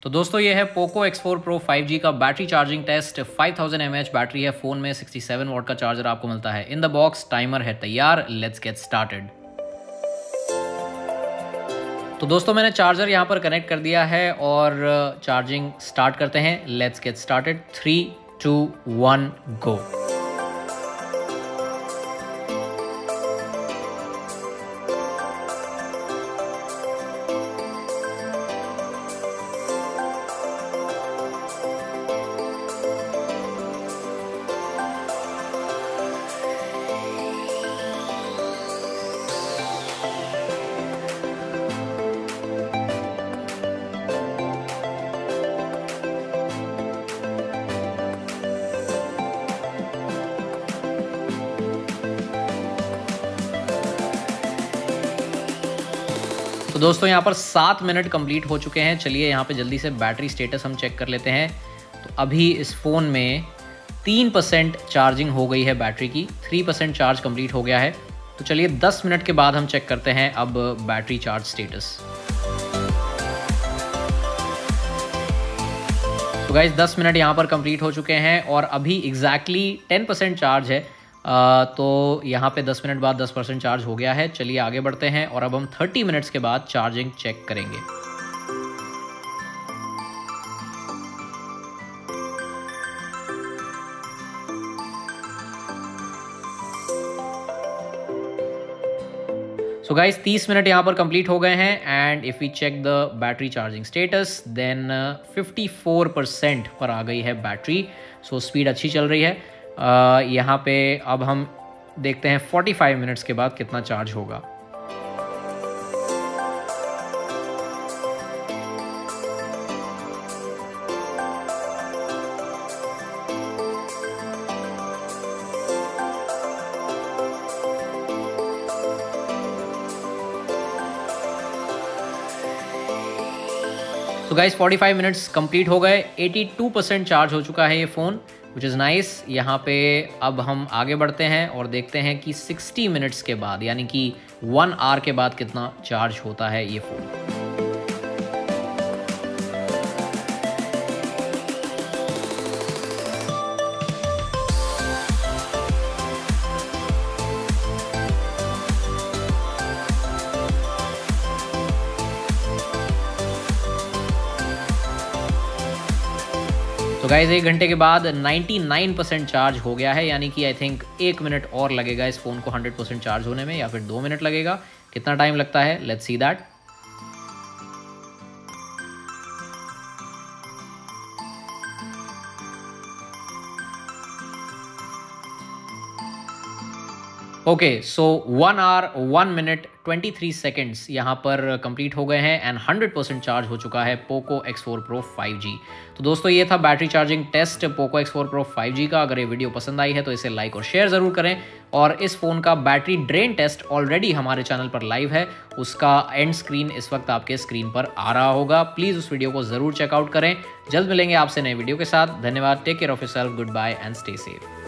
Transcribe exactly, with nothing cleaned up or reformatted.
तो दोस्तों ये है Poco X four Pro five G का battery charging test. Five thousand M A H battery है फ़ोन में, सिक्सटी सेवन वॉट का चार्जर आपको मिलता है इन द बॉक्स। टाइमर है तैयार, लेट्स गेट स्टार्टेड। तो दोस्तों मैंने चार्जर यहाँ पर कनेक्ट कर दिया है और चार्जिंग स्टार्ट करते हैं। Let's get started. Three two one go. तो दोस्तों यहाँ पर सात मिनट कंप्लीट हो चुके हैं। चलिए यहाँ पे जल्दी से बैटरी स्टेटस हम चेक कर लेते हैं। तो अभी इस फ़ोन में तीन परसेंट चार्जिंग हो गई है बैटरी की, थ्री परसेंट चार्ज कंप्लीट हो गया है। तो चलिए दस मिनट के बाद हम चेक करते हैं अब बैटरी चार्ज स्टेटस। तो गाइस दस मिनट यहाँ पर कंप्लीट हो चुके हैं और अभी एग्जैक्टली टेन परसेंट चार्ज है। आ, तो यहाँ पे दस मिनट बाद दस परसेंट चार्ज हो गया है। चलिए आगे बढ़ते हैं और अब हम थर्टी मिनट्स के बाद चार्जिंग चेक करेंगे। सो गाइस तीस मिनट यहाँ पर कंप्लीट हो गए हैं and if we check the battery charging status then fifty four percent पर आ गई है बैटरी। सो स्पीड अच्छी चल रही है। Uh, यहाँ पे अब हम देखते हैं पैंतालीस मिनट्स के बाद कितना चार्ज होगा। तो गाइस पैंतालीस मिनट्स कंप्लीट हो गए, बयासी परसेंट चार्ज हो चुका है ये फ़ोन, विच इज़ नाइस। यहाँ पे अब हम आगे बढ़ते हैं और देखते हैं कि साठ मिनट्स के बाद यानी कि वन आवर के बाद कितना चार्ज होता है ये फ़ोन। तो गाइज एक घंटे के बाद निन्यानवे परसेंट चार्ज हो गया है, यानी कि आई थिंक एक मिनट और लगेगा इस फ़ोन को हंड्रेड परसेंट चार्ज होने में, या फिर दो मिनट लगेगा। कितना टाइम लगता है, let's see that. Okay so one hour one minute twenty three seconds यहाँ पर कंप्लीट हो गए हैं एंड हंड्रेड परसेंट चार्ज हो चुका है Poco X four Pro five G. तो दोस्तों ये था battery charging test Poco X four Pro five G का। अगर ये वीडियो पसंद आई है तो इसे लाइक और शेयर ज़रूर करें। और इस फ़ोन का बैटरी ड्रेन टेस्ट ऑलरेडी हमारे चैनल पर लाइव है, उसका एंड स्क्रीन इस वक्त आपके स्क्रीन पर आ रहा होगा। प्लीज़ उस वीडियो को ज़रूर चेकआउट करें। जल्द मिलेंगे आपसे नए वीडियो के साथ। धन्यवाद। Take care of yourself. Goodbye and stay safe.